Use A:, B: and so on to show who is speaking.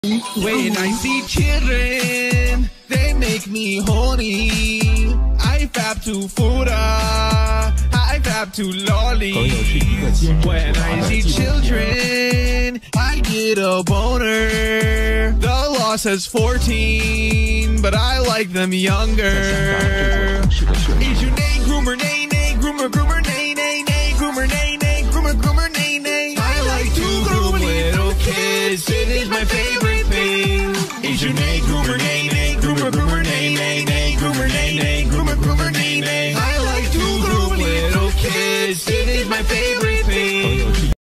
A: When I see children, they make me horny. I fab to Fuda, I fab to lolly. When I see children, I get a boner. The law says 14, but I like them younger.